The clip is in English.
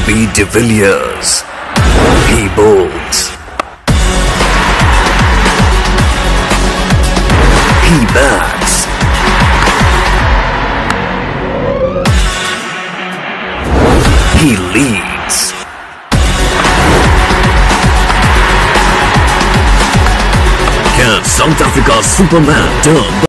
AB de Villiers. He bowls. He bats. He leads. Can South Africa's Superman turn